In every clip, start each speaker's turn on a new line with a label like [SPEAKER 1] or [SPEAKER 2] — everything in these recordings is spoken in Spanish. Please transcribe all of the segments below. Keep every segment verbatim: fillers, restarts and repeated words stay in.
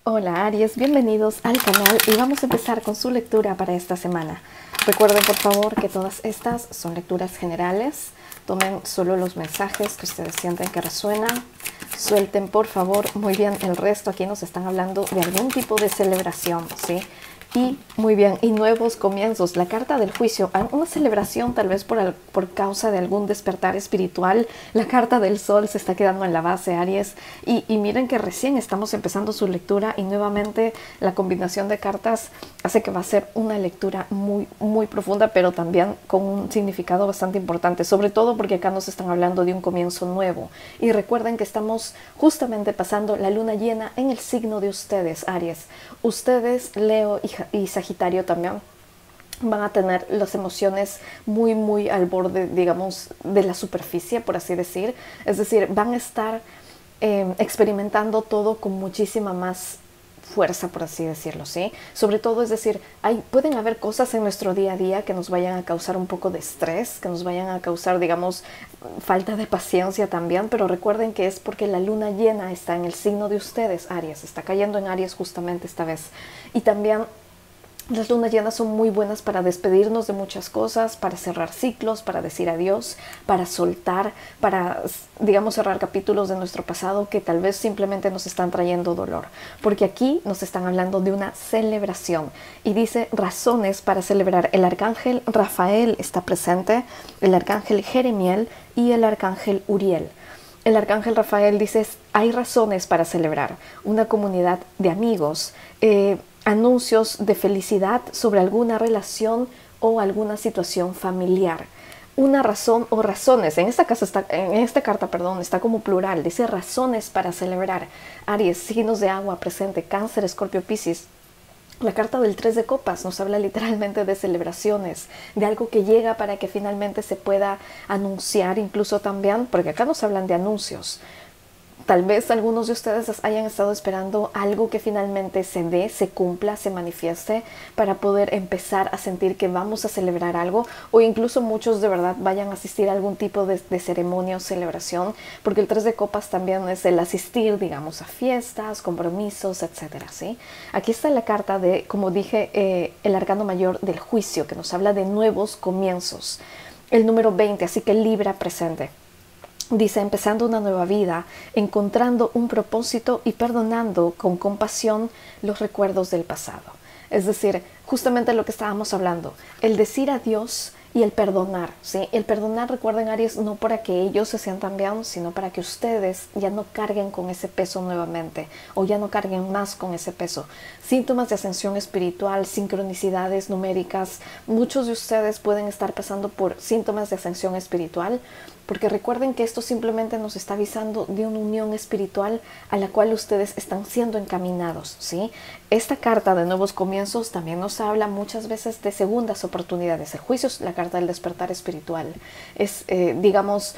[SPEAKER 1] Hola Aries, bienvenidos al canal y vamos a empezar con su lectura para esta semana. Recuerden por favor que todas estas son lecturas generales. Tomen solo los mensajes que ustedes sienten que resuenan. Suelten por favor muy bien el resto. Aquí nos están hablando de algún tipo de celebración, ¿sí? Y muy bien, y nuevos comienzos. La carta del juicio, una celebración tal vez por, el, por causa de algún despertar espiritual. La carta del sol se está quedando en la base, Aries. Y, y miren que recién estamos empezando su lectura y nuevamente la combinación de cartas hace que va a ser una lectura muy, muy profunda, pero también con un significado bastante importante. Sobre todo porque acá nos están hablando de un comienzo nuevo. Y recuerden que estamos justamente pasando la luna llena en el signo de ustedes, Aries. Ustedes, Leo y y Sagitario también van a tener las emociones muy muy al borde, digamos, de la superficie, por así decir. Es decir, van a estar eh, experimentando todo con muchísima más fuerza, por así decirlo, ¿sí? Sobre todo, es decir, hay, pueden haber cosas en nuestro día a día que nos vayan a causar un poco de estrés, que nos vayan a causar, digamos, falta de paciencia también, pero recuerden que es porque la luna llena está en el signo de ustedes, Aries, está cayendo en Aries justamente esta vez. Y también las lunas llenas son muy buenas para despedirnos de muchas cosas, para cerrar ciclos, para decir adiós, para soltar, para, digamos, cerrar capítulos de nuestro pasado que tal vez simplemente nos están trayendo dolor. Porque aquí nos están hablando de una celebración y dice razones para celebrar. El arcángel Rafael está presente, el arcángel Jeremiel y el arcángel Uriel. El arcángel Rafael dice, hay razones para celebrar. Una comunidad de amigos, eh, anuncios de felicidad sobre alguna relación o alguna situación familiar. Una razón o razones, en esta, casa está, en esta carta perdón, está como plural, dice razones para celebrar. Aries, signos de agua presente, Cáncer, Escorpio, Piscis. La carta del tres de copas nos habla literalmente de celebraciones, de algo que llega para que finalmente se pueda anunciar, incluso también, porque acá nos hablan de anuncios. Tal vez algunos de ustedes hayan estado esperando algo que finalmente se dé, se cumpla, se manifieste para poder empezar a sentir que vamos a celebrar algo, o incluso muchos de verdad vayan a asistir a algún tipo de, de ceremonia o celebración, porque el tres de copas también es el asistir, digamos, a fiestas, compromisos, etcétera, ¿sí? Aquí está la carta de, como dije, eh, el arcano mayor del juicio, que nos habla de nuevos comienzos. El número veinte, así que Libra presente. Dice, empezando una nueva vida, encontrando un propósito y perdonando con compasión los recuerdos del pasado. Es decir, justamente lo que estábamos hablando, el decir adiós y el perdonar, ¿sí? El perdonar, recuerden Aries, no para que ellos se sientan bien, sino para que ustedes ya no carguen con ese peso nuevamente, o ya no carguen más con ese peso. Síntomas de ascensión espiritual, sincronicidades numéricas, muchos de ustedes pueden estar pasando por síntomas de ascensión espiritual, porque recuerden que esto simplemente nos está avisando de una unión espiritual a la cual ustedes están siendo encaminados, ¿sí? Esta carta de nuevos comienzos también nos habla muchas veces de segundas oportunidades. El juicio es la carta del despertar espiritual. Es, eh, digamos,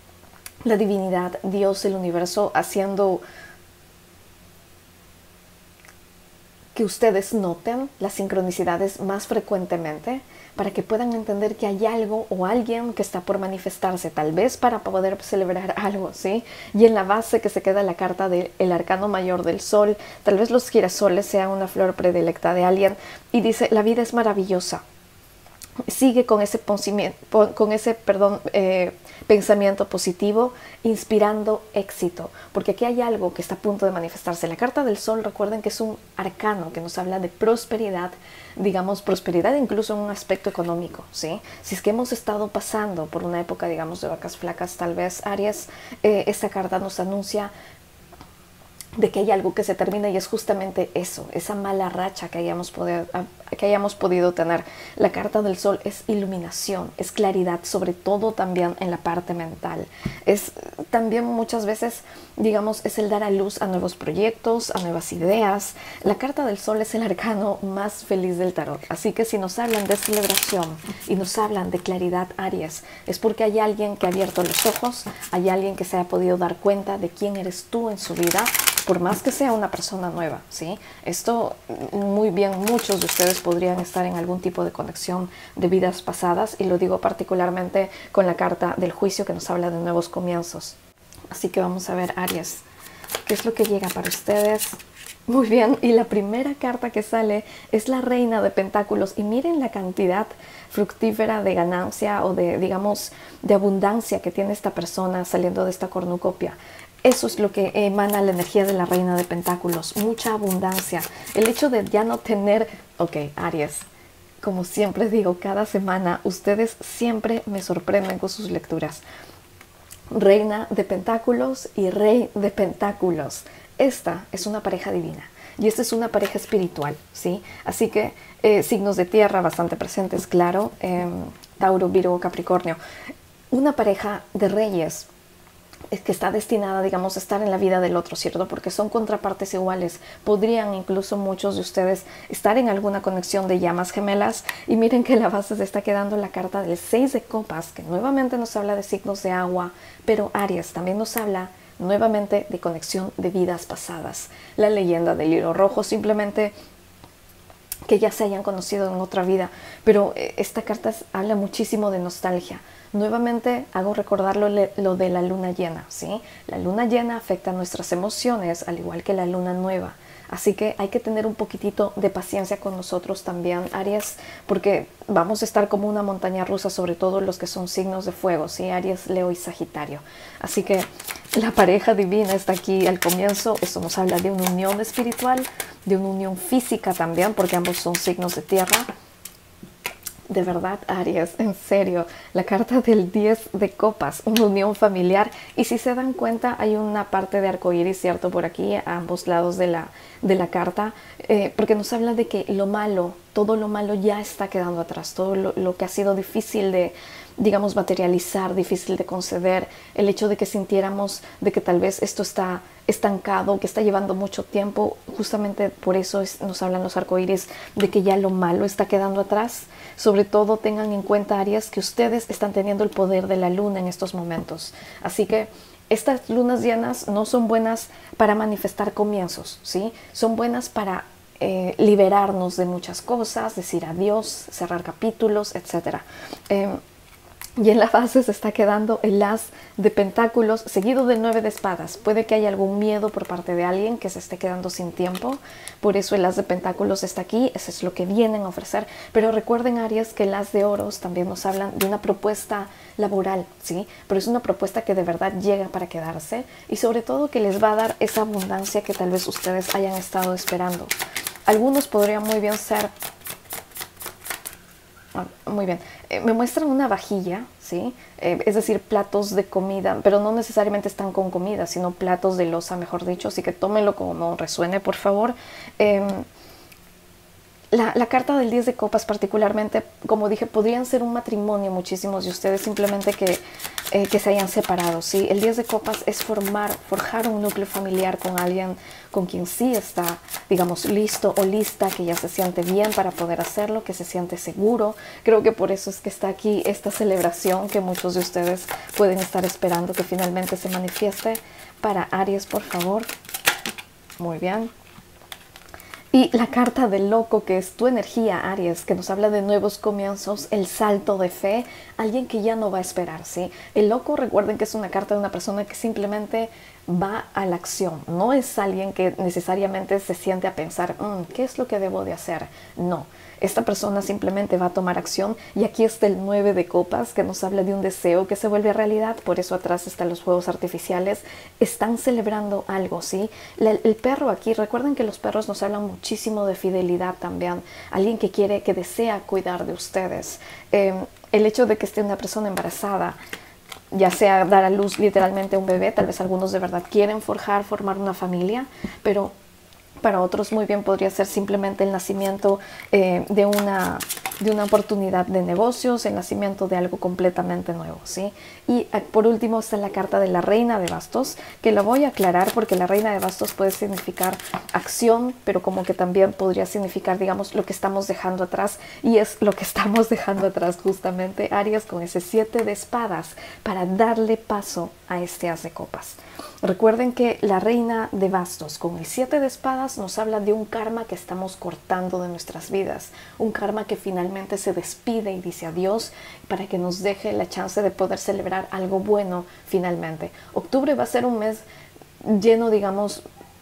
[SPEAKER 1] la divinidad, Dios, el universo, haciendo que ustedes noten las sincronicidades más frecuentemente para que puedan entender que hay algo o alguien que está por manifestarse, tal vez para poder celebrar algo, ¿sí? Y en la base que se queda la carta del arcano mayor del sol, tal vez los girasoles sean una flor predilecta de alguien, y dice, la vida es maravillosa. Sigue con ese, con ese perdón, eh, pensamiento positivo, inspirando éxito, porque aquí hay algo que está a punto de manifestarse. La carta del sol, recuerden que es un arcano que nos habla de prosperidad, digamos, prosperidad incluso en un aspecto económico, ¿sí? Si es que hemos estado pasando por una época, digamos, de vacas flacas, tal vez, Aries, eh, esta carta nos anuncia de que hay algo que se termina, y es justamente eso, esa mala racha que hayamos, poder, que hayamos podido tener. La carta del sol es iluminación, es claridad, sobre todo también en la parte mental. Es también muchas veces, digamos, es el dar a luz a nuevos proyectos, a nuevas ideas. La carta del sol es el arcano más feliz del tarot, así que si nos hablan de celebración y nos hablan de claridad, Aries, es porque hay alguien que ha abierto los ojos, hay alguien que se ha podido dar cuenta de quién eres tú en su vida, por más que sea una persona nueva, ¿sí? Esto, muy bien, muchos de ustedes podrían estar en algún tipo de conexión de vidas pasadas, y lo digo particularmente con la carta del juicio que nos habla de nuevos comienzos. Así que vamos a ver, Aries, qué es lo que llega para ustedes Muy bien, y la primera carta que sale es la Reina de Pentáculos, y miren la cantidad fructífera de ganancia o de, digamos, de abundancia que tiene esta persona saliendo de esta cornucopia. Eso es lo que emana la energía de la Reina de Pentáculos, mucha abundancia. El hecho de ya no tener, ok, Aries, como siempre digo, cada semana ustedes siempre me sorprenden con sus lecturas. Reina de Pentáculos y Rey de Pentáculos. Esta es una pareja divina y esta es una pareja espiritual, ¿sí? Así que eh, signos de tierra bastante presentes, claro, eh, Tauro, Virgo, Capricornio. Una pareja de reyes es que está destinada, digamos, a estar en la vida del otro, ¿cierto? Porque son contrapartes iguales. Podrían incluso muchos de ustedes estar en alguna conexión de llamas gemelas. Y miren que la base se está quedando la carta del seis de copas, que nuevamente nos habla de signos de agua, pero Aries también nos habla nuevamente de conexión de vidas pasadas. La leyenda del hilo rojo, simplemente que ya se hayan conocido en otra vida, pero esta carta habla muchísimo de nostalgia. Nuevamente hago recordar lo, lo de la luna llena, ¿sí? La luna llena afecta nuestras emociones, al igual que la luna nueva. Así que hay que tener un poquitito de paciencia con nosotros también, Aries, porque vamos a estar como una montaña rusa, sobre todo los que son signos de fuego, ¿sí? Aries, Leo y Sagitario. Así que la pareja divina está aquí al comienzo. Esto nos habla de una unión espiritual, de una unión física también, porque ambos son signos de tierra. De verdad, Aries, en serio, la carta del diez de copas, una unión familiar. Y si se dan cuenta, hay una parte de arcoíris, ¿cierto? Por aquí, a ambos lados de la, de la carta, eh, porque nos habla de que lo malo, todo lo malo ya está quedando atrás, todo lo, lo que ha sido difícil de, digamos, materializar, difícil de conceder, el hecho de que sintiéramos de que tal vez esto está estancado, que está llevando mucho tiempo, justamente por eso es, nos hablan los arcoíris de que ya lo malo está quedando atrás. Sobre todo tengan en cuenta, Aries, que ustedes están teniendo el poder de la luna en estos momentos. Así que estas lunas llenas no son buenas para manifestar comienzos, ¿sí? Son buenas para eh, liberarnos de muchas cosas, decir adiós, cerrar capítulos, etcétera. Eh, Y en la base se está quedando el as de pentáculos seguido del nueve de espadas. Puede que haya algún miedo por parte de alguien que se esté quedando sin tiempo. Por eso el as de pentáculos está aquí. Eso es lo que vienen a ofrecer. Pero recuerden, Aries, que el as de oros también nos hablan de una propuesta laboral, ¿sí? Pero es una propuesta que de verdad llega para quedarse. Y sobre todo que les va a dar esa abundancia que tal vez ustedes hayan estado esperando. Algunos podrían muy bien ser... Muy bien, eh, me muestran una vajilla, ¿sí? Eh, es decir, platos de comida, pero no necesariamente están con comida, sino platos de loza, mejor dicho, así que tómenlo como resuene, por favor. Eh, La, la carta del diez de copas particularmente, como dije, podrían ser un matrimonio muchísimos de ustedes, simplemente que, eh, que se hayan separado, ¿sí? El diez de copas es formar, forjar un núcleo familiar con alguien con quien sí está, digamos, listo o lista, que ya se siente bien para poder hacerlo, que se siente seguro. Creo que por eso es que está aquí esta celebración que muchos de ustedes pueden estar esperando que finalmente se manifieste. Para Aries, por favor. Muy bien. Y la carta del loco, que es tu energía, Aries, que nos habla de nuevos comienzos, el salto de fe, alguien que ya no va a esperar, ¿sí? El loco, recuerden que es una carta de una persona que simplemente va a la acción. No es alguien que necesariamente se siente a pensar, mmm, ¿qué es lo que debo de hacer? No. Esta persona simplemente va a tomar acción, y aquí está el nueve de copas, que nos habla de un deseo que se vuelve realidad. Por eso atrás están los fuegos artificiales. Están celebrando algo, ¿sí? La, el perro aquí, recuerden que los perros nos hablan muchísimo de fidelidad también. Alguien que quiere, que desea cuidar de ustedes. Eh, el hecho de que esté una persona embarazada, ya sea dar a luz literalmente a un bebé, tal vez algunos de verdad quieren forjar, formar una familia, pero para otros muy bien podría ser simplemente el nacimiento eh, de, una, de una oportunidad de negocios, el nacimiento de algo completamente nuevo, ¿sí? Y por último está la carta de la Reina de Bastos, que la voy a aclarar porque la Reina de Bastos puede significar acción, pero como que también podría significar, digamos, lo que estamos dejando atrás, y es lo que estamos dejando atrás justamente, Aries, con ese siete de espadas, para darle paso a este as de copas. Recuerden que la Reina de Bastos con el siete de espadas nos habla de un karma que estamos cortando de nuestras vidas, un karma que finalmente se despide y dice adiós para que nos deje la chance de poder celebrar algo bueno finalmente. Octubre va a ser un mes lleno, digamos,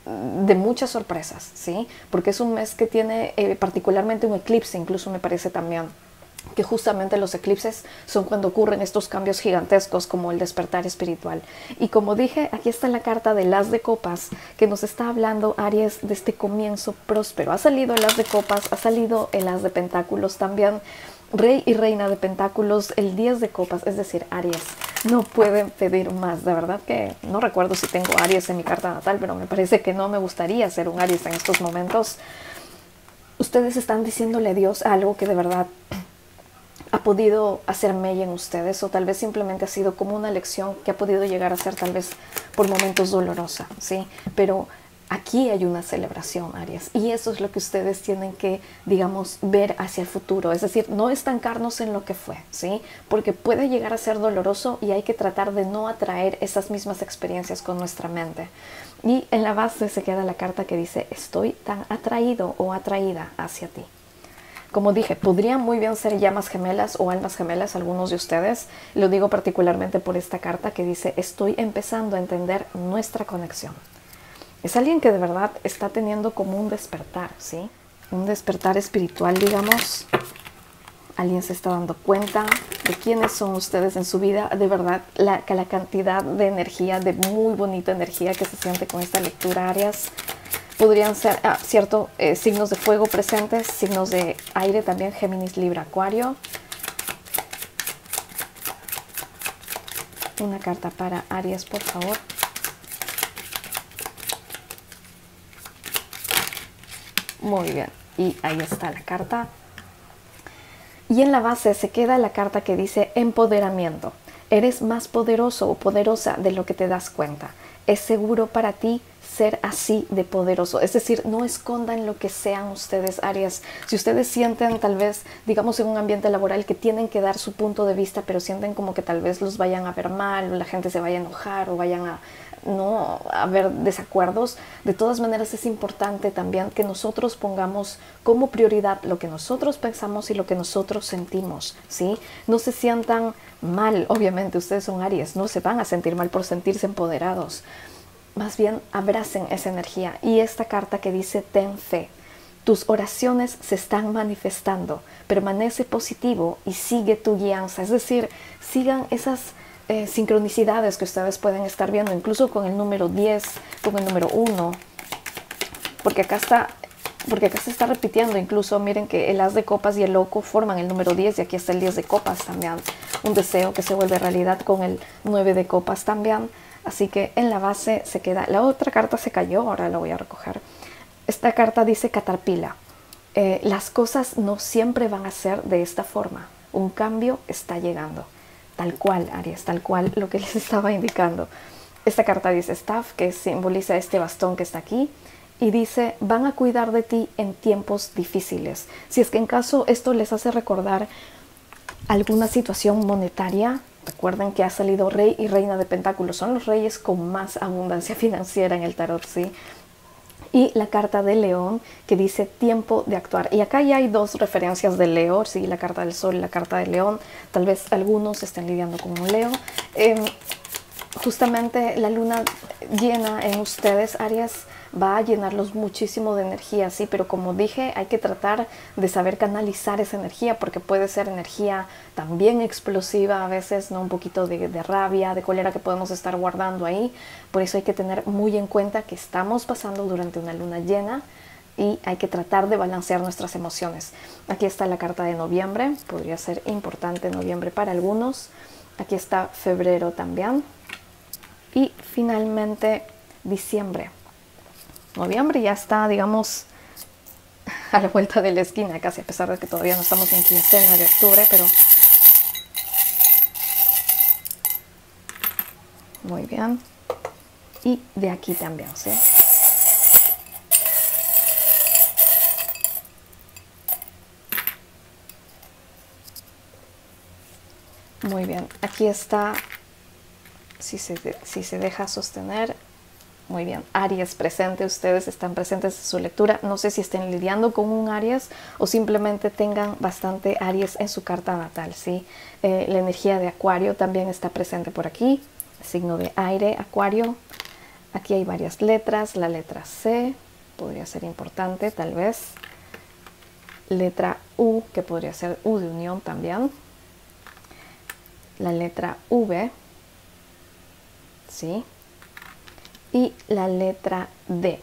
[SPEAKER 1] de muchas sorpresas, ¿sí? Porque es un mes que tiene eh, particularmente un eclipse, incluso me parece también que justamente los eclipses son cuando ocurren estos cambios gigantescos como el despertar espiritual. Y como dije, aquí está la carta del As de Copas que nos está hablando, Aries, de este comienzo próspero. Ha salido el As de Copas, ha salido el As de Pentáculos también, Rey y Reina de Pentáculos, el diez de Copas, es decir, Aries. No pueden pedir más, de verdad que no recuerdo si tengo Aries en mi carta natal, pero me parece que no me gustaría ser un Aries en estos momentos. Ustedes están diciéndole a Dios algo que de verdad ha podido hacer mella en ustedes, o tal vez simplemente ha sido como una lección que ha podido llegar a ser tal vez por momentos dolorosa, ¿sí? Pero aquí hay una celebración, Aries, y eso es lo que ustedes tienen que, digamos, ver hacia el futuro, es decir, no estancarnos en lo que fue, ¿sí? Porque puede llegar a ser doloroso y hay que tratar de no atraer esas mismas experiencias con nuestra mente. Y en la base se queda la carta que dice, estoy tan atraído o atraída hacia ti. Como dije, podrían muy bien ser llamas gemelas o almas gemelas algunos de ustedes. Lo digo particularmente por esta carta que dice, estoy empezando a entender nuestra conexión. Es alguien que de verdad está teniendo como un despertar, ¿sí? Un despertar espiritual, digamos. Alguien se está dando cuenta de quiénes son ustedes en su vida. De verdad, la, la cantidad de energía, de muy bonita energía que se siente con esta lectura, Aries. Podrían ser, ah, cierto, eh, signos de fuego presentes, signos de aire también, Géminis, Libra, Acuario. Una carta para Aries, por favor. Muy bien, y ahí está la carta. Y en la base se queda la carta que dice empoderamiento. Eres más poderoso o poderosa de lo que te das cuenta. Es seguro para ti ser así de poderoso, es decir, no escondan lo que sean ustedes, Aries. Si ustedes sienten tal vez, digamos, en un ambiente laboral que tienen que dar su punto de vista, pero sienten como que tal vez los vayan a ver mal, o la gente se vaya a enojar, o vayan a no a haber desacuerdos, de todas maneras es importante también que nosotros pongamos como prioridad lo que nosotros pensamos y lo que nosotros sentimos, ¿sí? No se sientan mal, obviamente ustedes son Aries, no se van a sentir mal por sentirse empoderados. Más bien abracen esa energía. Y esta carta que dice ten fe, tus oraciones se están manifestando, permanece positivo y sigue tu guianza, es decir, sigan esas eh, sincronicidades que ustedes pueden estar viendo, incluso con el número diez, con el número uno, porque acá está, porque acá se está repitiendo, incluso miren que el As de Copas y el Loco forman el número diez y aquí está el diez de Copas también, un deseo que se vuelve realidad con el nueve de Copas también. Así que en la base se queda, la otra carta se cayó, ahora la voy a recoger. Esta carta dice Caterpillar. Eh, las cosas no siempre van a ser de esta forma. Un cambio está llegando. Tal cual, Aries, tal cual lo que les estaba indicando. Esta carta dice Staff, que simboliza este bastón que está aquí. Y dice, van a cuidar de ti en tiempos difíciles. Si es que en caso esto les hace recordar alguna situación monetaria, recuerden que ha salido Rey y Reina de Pentáculos. Son los reyes con más abundancia financiera en el tarot, ¿sí? Y la carta de León que dice tiempo de actuar. Y acá ya hay dos referencias de Leo, ¿sí? La carta del Sol y la carta de León. Tal vez algunos estén lidiando con un Leo. Eh, justamente la luna llena en ustedes, Aries, va a llenarlos muchísimo de energía, sí, pero como dije, hay que tratar de saber canalizar esa energía, porque puede ser energía también explosiva a veces, ¿no? Un poquito de, de rabia, de cólera que podemos estar guardando ahí. Por eso hay que tener muy en cuenta que estamos pasando durante una luna llena y hay que tratar de balancear nuestras emociones. Aquí está la carta de noviembre, podría ser importante noviembre para algunos. Aquí está febrero también. Y finalmente diciembre. Noviembre ya está, digamos, a la vuelta de la esquina casi, a pesar de que todavía no estamos en quincena de octubre, pero muy bien. Y de aquí también, ¿sí? Muy bien, aquí está, si se, si se deja sostener. Muy bien, Aries presente, ustedes están presentes en su lectura. No sé si estén lidiando con un Aries o simplemente tengan bastante Aries en su carta natal, ¿sí? Eh, la energía de Acuario también está presente por aquí, signo de aire, Acuario. Aquí hay varias letras. La letra C podría ser importante, tal vez. Letra U, que podría ser U de unión también. La letra V, ¿sí? Y la letra D.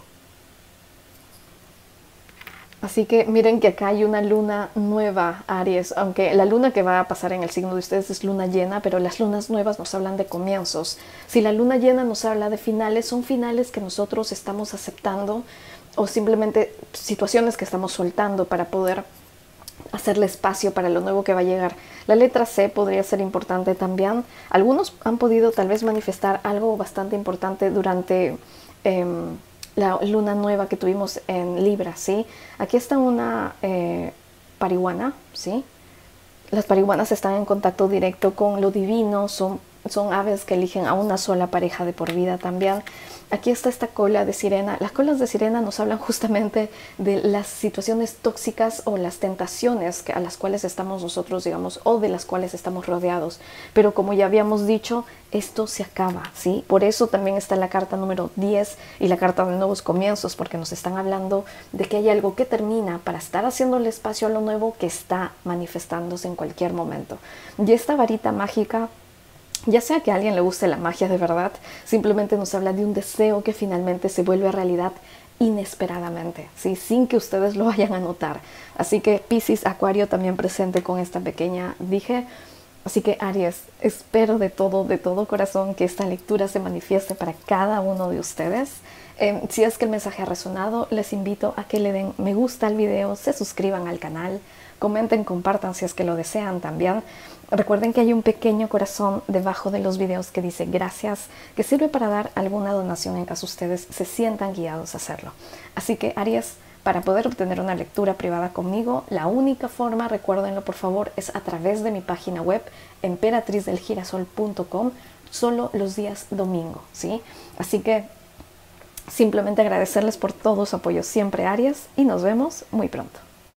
[SPEAKER 1] Así que miren que acá hay una luna nueva, Aries, aunque la luna que va a pasar en el signo de ustedes es luna llena, pero las lunas nuevas nos hablan de comienzos. Si la luna llena nos habla de finales, son finales que nosotros estamos aceptando o simplemente situaciones que estamos soltando para poder hacerle espacio para lo nuevo que va a llegar. La letra C podría ser importante también. Algunos han podido tal vez manifestar algo bastante importante durante eh, la luna nueva que tuvimos en Libra, ¿sí? Aquí está una eh, parihuana, ¿sí? Las parihuanas están en contacto directo con lo divino, son, son aves que eligen a una sola pareja de por vida también. Aquí está esta cola de sirena. Las colas de sirena nos hablan justamente de las situaciones tóxicas o las tentaciones que, a las cuales estamos nosotros, digamos, o de las cuales estamos rodeados. Pero como ya habíamos dicho, esto se acaba, ¿sí? Por eso también está la carta número diez y la carta de nuevos comienzos, porque nos están hablando de que hay algo que termina para estar haciéndole espacio a lo nuevo que está manifestándose en cualquier momento. Y esta varita mágica, ya sea que a alguien le guste la magia de verdad, simplemente nos habla de un deseo que finalmente se vuelve realidad inesperadamente, ¿sí? Sin que ustedes lo vayan a notar. Así que Piscis, Acuario también presente con esta pequeña dije. Así que Aries, espero de todo, de todo corazón que esta lectura se manifieste para cada uno de ustedes. Eh, si es que el mensaje ha resonado, les invito a que le den me gusta al video, se suscriban al canal, comenten, compartan si es que lo desean también. Recuerden que hay un pequeño corazón debajo de los videos que dice gracias, que sirve para dar alguna donación en caso ustedes se sientan guiados a hacerlo. Así que Aries, para poder obtener una lectura privada conmigo, la única forma, recuérdenlo por favor, es a través de mi página web emperatriz del girasol punto com, solo los días domingo, ¿sí? Así que simplemente agradecerles por todo su apoyo siempre, Aries, y nos vemos muy pronto.